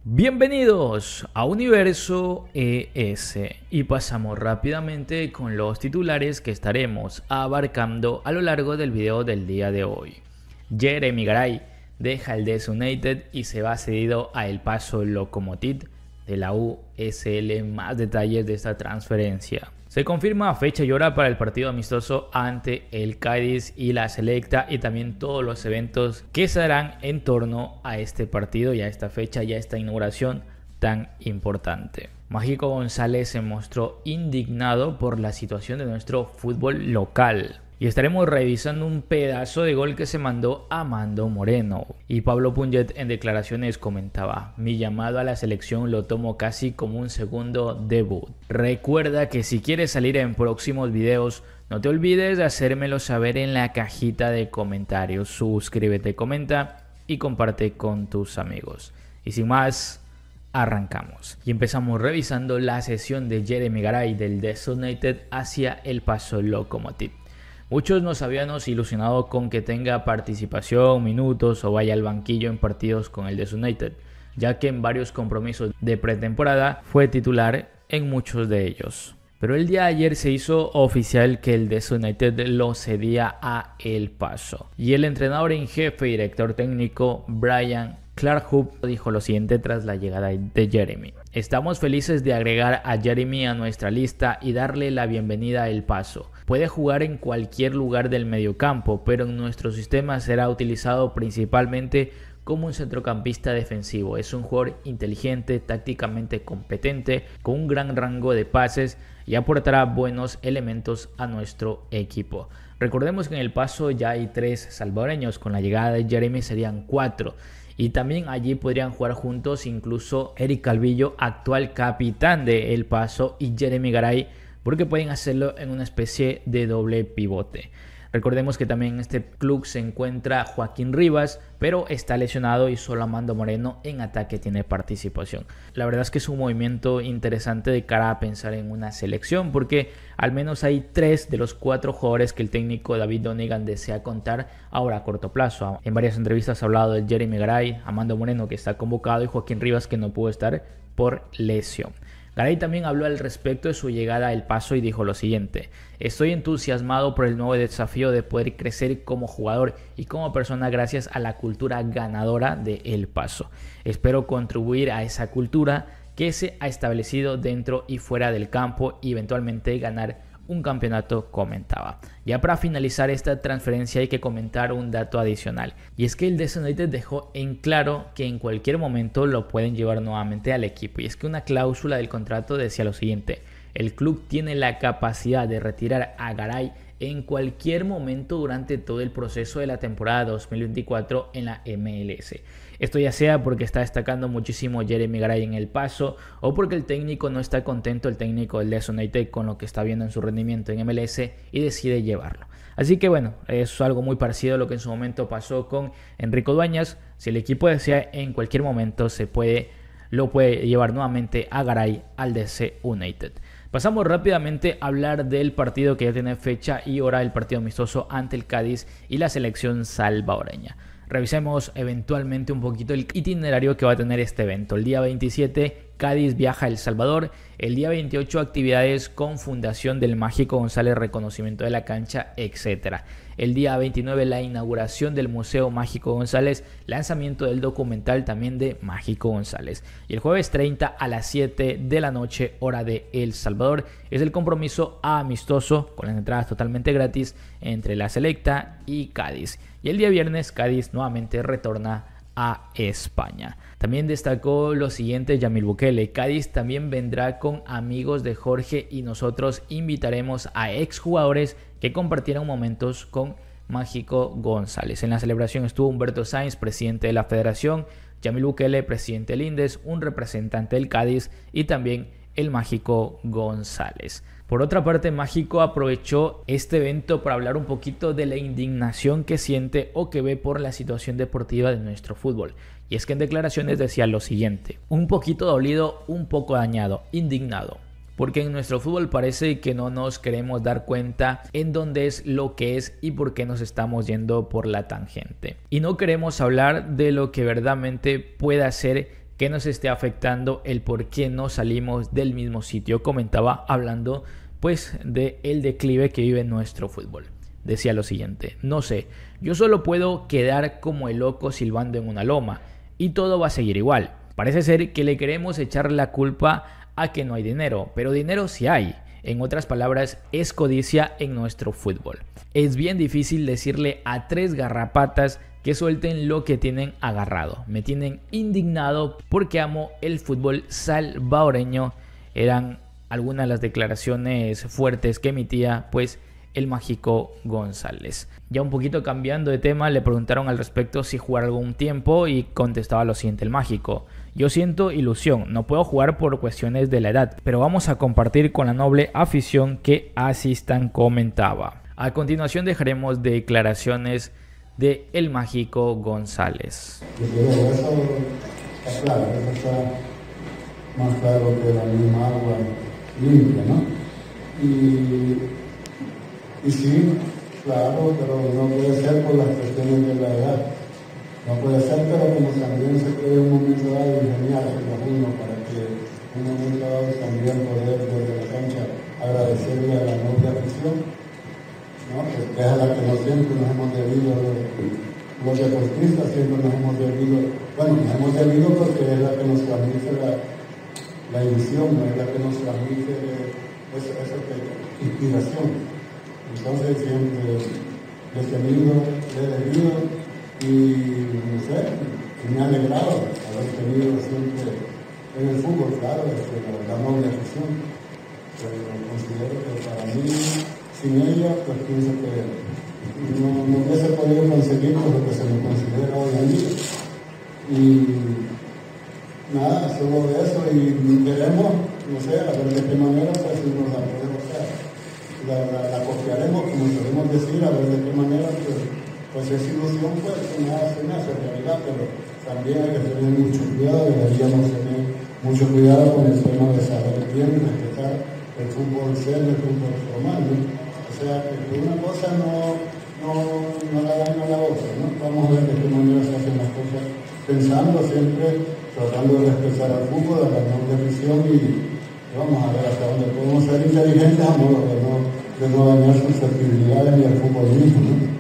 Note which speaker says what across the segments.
Speaker 1: Bienvenidos a Universo ES y pasamos rápidamente con los titulares que estaremos abarcando a lo largo del video del día de hoy. Jeremy Garay deja el DC United y se va cedido a El Paso Lokomotiv de la USL. Más detalles de esta transferencia. Se confirma fecha y hora para el partido amistoso ante el Cádiz y la Selecta, y también todos los eventos que se darán en torno a este partido y a esta fecha y a esta inauguración tan importante. Mágico González se mostró indignado por la situación de nuestro fútbol local. Y estaremos revisando un pedazo de gol que se mandó Amando Moreno. Y Pablo Punget en declaraciones comentaba: mi llamado a la selección lo tomo casi como un segundo debut. Recuerda que si quieres salir en próximos videos, no te olvides de hacérmelo saber en la cajita de comentarios. Suscríbete, comenta y comparte con tus amigos. Y sin más, arrancamos. Y empezamos revisando la sesión de Jeremy Garay del DC United hacia El Paso Lokomotiv. Muchos nos habíamos ilusionado con que tenga participación, minutos o vaya al banquillo en partidos con el DC United, ya que en varios compromisos de pretemporada fue titular en muchos de ellos. Pero el día de ayer se hizo oficial que el DC United lo cedía a El Paso. Y el entrenador en jefe y director técnico Brian Clough dijo lo siguiente tras la llegada de Jeremy: estamos felices de agregar a Jeremy a nuestra lista y darle la bienvenida a El Paso. Puede jugar en cualquier lugar del mediocampo, pero en nuestro sistema será utilizado principalmente como un centrocampista defensivo. Es un jugador inteligente, tácticamente competente, con un gran rango de pases y aportará buenos elementos a nuestro equipo. Recordemos que en El Paso ya hay 3 salvadoreños, con la llegada de Jeremy serían 4. Y también allí podrían jugar juntos incluso Eric Calvillo, actual capitán de El Paso, y Jeremy Garay, porque pueden hacerlo en una especie de doble pivote. Recordemos que también en este club se encuentra Joaquín Rivas, pero está lesionado y solo Amando Moreno en ataque tiene participación. La verdad es que es un movimiento interesante de cara a pensar en una selección, porque al menos hay 3 de los 4 jugadores que el técnico David Donegan desea contar ahora a corto plazo. En varias entrevistas ha hablado de Jeremy Garay, Amando Moreno, que está convocado, y Joaquín Rivas, que no pudo estar por lesión. Garay también habló al respecto de su llegada a El Paso y dijo lo siguiente: estoy entusiasmado por el nuevo desafío de poder crecer como jugador y como persona gracias a la cultura ganadora de El Paso. Espero contribuir a esa cultura que se ha establecido dentro y fuera del campo y eventualmente ganar un campeonato, comentaba. Ya para finalizar esta transferencia hay que comentar un dato adicional, y es que el DC United dejó en claro que en cualquier momento lo pueden llevar nuevamente al equipo, y es que una cláusula del contrato decía lo siguiente: el club tiene la capacidad de retirar a Garay en cualquier momento durante todo el proceso de la temporada 2024 en la MLS. Esto ya sea porque está destacando muchísimo Jeremy Garay en El Paso, o porque el técnico no está contento, el técnico del DC United, con lo que está viendo en su rendimiento en MLS y decide llevarlo. Así que bueno, es algo muy parecido a lo que en su momento pasó con Enrico Dueñas. Si el equipo desea, en cualquier momento lo puede llevar nuevamente a Garay al DC United. Pasamos rápidamente a hablar del partido que ya tiene fecha y hora, el partido amistoso ante el Cádiz y la selección salvadoreña. Revisemos eventualmente un poquito el itinerario que va a tener este evento. El día 27, Cádiz viaja a El Salvador. El día 28, actividades con Fundación del Mágico González, reconocimiento de la cancha, etc. El día 29, la inauguración del Museo Mágico González, lanzamiento del documental también de Mágico González. Y el jueves 30 a las 7 de la noche, hora de El Salvador, es el compromiso amistoso con las entradas totalmente gratis entre la Selecta y Cádiz. Y el día viernes, Cádiz nuevamente retorna a España. También destacó lo siguiente Yamil Bukele: Cádiz también vendrá con amigos de Jorge y nosotros invitaremos a exjugadores que compartieron momentos con Mágico González. En la celebración estuvo Humberto Sáenz, presidente de la federación, Yamil Bukele, presidente del INDES, un representante del Cádiz y también el Mágico González. Por otra parte, Mágico aprovechó este evento para hablar un poquito de la indignación que siente o que ve por la situación deportiva de nuestro fútbol. Y es que en declaraciones decía lo siguiente: un poquito dolido, un poco dañado, indignado. porque en nuestro fútbol parece que no nos queremos dar cuenta en dónde es lo que es y por qué nos estamos yendo por la tangente. Y no queremos hablar de lo que verdaderamente pueda ser que nos esté afectando el por qué no salimos del mismo sitio. Comentaba hablando pues del declive que vive nuestro fútbol. Decía lo siguiente: no sé, yo solo puedo quedar como el loco silbando en una loma y todo va a seguir igual. Parece ser que le queremos echar la culpa a que no hay dinero, pero dinero sí hay. En otras palabras, es codicia en nuestro fútbol. Es bien difícil decirle a 3 garrapatas que suelten lo que tienen agarrado. Me tienen indignado porque amo el fútbol salvadoreño. Eran algunas de las declaraciones fuertes que emitía pues el mágico González. Ya un poquito cambiando de tema, le preguntaron al respecto si jugar algún tiempo y contestaba lo siguiente el mágico: yo siento ilusión, no puedo jugar por cuestiones de la edad, pero vamos a compartir con la noble afición que asistan, comentaba. A continuación dejaremos declaraciones de el mágico González.
Speaker 2: Eso está claro, eso está más claro que la misma agua limpia, ¿no? Y sí, claro, pero no puede ser por las cuestiones de la edad. No puede ser, pero como también se puede un momento dado ingeniarse con uno para que un momento dado también poder desde la cancha agradecerle a la noble afición, ¿no? Que es a la que no siempre nos hemos debido, los deportistas siempre nos hemos debido, bueno, nos hemos debido porque es la que nos transmite la ilusión, es la que nos transmite esa inspiración. Entonces siempre le he tenido, le he debido y no sé, me ha alegrado haber tenido siempre en el fútbol, claro, la noble afición. Pero considero que para mí, sin ella, pues pienso que no hubiese podido conseguir lo que se me considera hoy en día. Y nada, solo eso, y queremos, no sé, a ver de qué manera pues, si nos la podemos hacer. La copiaremos, como solemos decir, a ver de qué manera pues esa ilusión pues se me hace realidad, pero también hay que tener mucho cuidado, deberíamos tener mucho cuidado con el tema de saber bien respetar el fútbol serio, el fútbol formal, ¿no? O sea, que una cosa no la daña a la otra, ¿no? Vamos a ver de qué manera se hacen las cosas, pensando siempre, tratando de respetar al fútbol, a la noble afición y vamos a ver hasta dónde podemos ser inteligentes a modo de no dañar susceptibilidades ni al fútbol mismo, ¿no?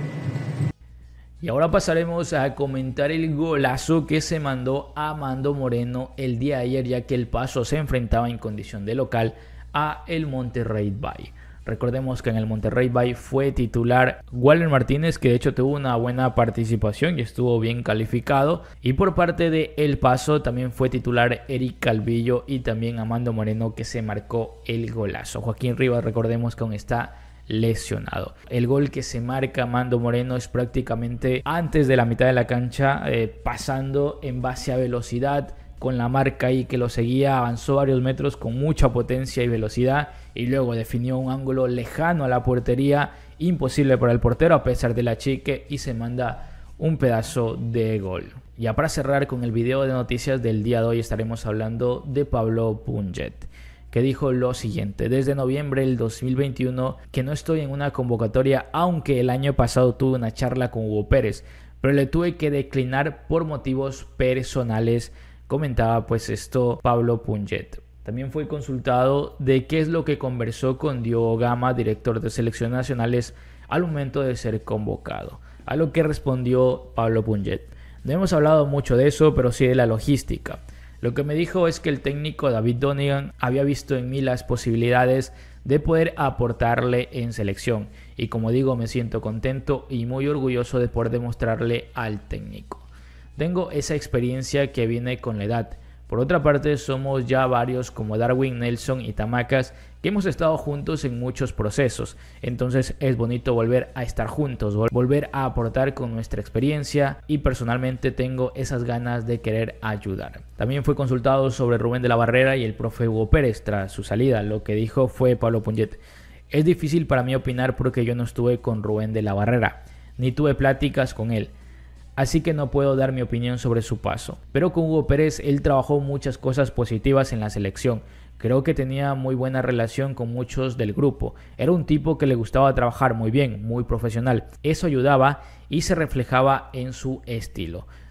Speaker 1: Y ahora pasaremos a comentar el golazo que se mandó a Mando Moreno el día de ayer, ya que el Paso se enfrentaba en condición de local a el Monterrey Bay. Recordemos que en el Monterrey Bay fue titular Walter Martínez, que de hecho tuvo una buena participación y estuvo bien calificado. Y por parte de El Paso también fue titular Eric Calvillo y también Amando Moreno, que se marcó el golazo. Joaquín Rivas, recordemos que aún está lesionado. El gol que se marca Amando Moreno es prácticamente antes de la mitad de la cancha, pasando en base a velocidad, con la marca ahí que lo seguía, avanzó varios metros con mucha potencia y velocidad y luego definió un ángulo lejano a la portería, imposible para el portero a pesar del achique, y se manda un pedazo de gol. Ya para cerrar con el video de noticias del día de hoy, estaremos hablando de Pablo Punget, que dijo lo siguiente: desde noviembre del 2021 que no estoy en una convocatoria, aunque el año pasado tuve una charla con Hugo Pérez, pero le tuve que declinar por motivos personales. Comentaba pues esto Pablo Punget. También fue consultado de qué es lo que conversó con Diogo Gama, director de selecciones nacionales, al momento de ser convocado. A lo que respondió Pablo Punget: no hemos hablado mucho de eso, pero sí de la logística. Lo que me dijo es que el técnico David Donegan había visto en mí las posibilidades de poder aportarle en selección. Y como digo, me siento contento y muy orgulloso de poder demostrarle al técnico. Tengo esa experiencia que viene con la edad. Por otra parte, somos ya varios como Darwin, Nelson y Tamacas que hemos estado juntos en muchos procesos. Entonces es bonito volver a estar juntos, volver a aportar con nuestra experiencia, y personalmente tengo esas ganas de querer ayudar. También fue consultado sobre Rubén de la Barrera y el profe Hugo Pérez tras su salida. Lo que dijo fue Pablo Punget: es difícil para mí opinar porque yo no estuve con Rubén de la Barrera, ni tuve pláticas con él. Así que no puedo dar mi opinión sobre su paso. Pero con Hugo Pérez él trabajó muchas cosas positivas en la selección. Creo que tenía muy buena relación con muchos del grupo. Era un tipo que le gustaba trabajar muy bien, muy profesional. Eso ayudaba y se reflejaba en su estilo.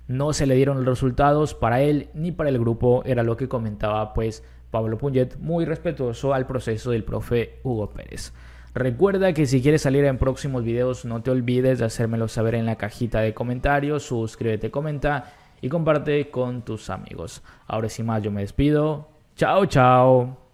Speaker 1: no se le dieron los resultados para él ni para el grupo, era lo que comentaba pues Pablo Punget, muy respetuoso al proceso del profe Hugo Pérez. Recuerda que si quieres salir en próximos videos no te olvides de hacérmelo saber en la cajita de comentarios, suscríbete, comenta y comparte con tus amigos. Ahora sin más yo me despido, chao chao.